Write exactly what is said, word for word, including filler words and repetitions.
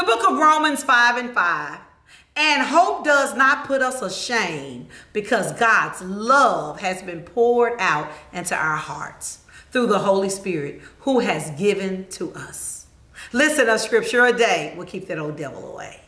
book of Romans five and five. And hope does not put us ashamed because God's love has been poured out into our hearts through the Holy Spirit who has given to us. Listen, a scripture a day will keep that old devil away.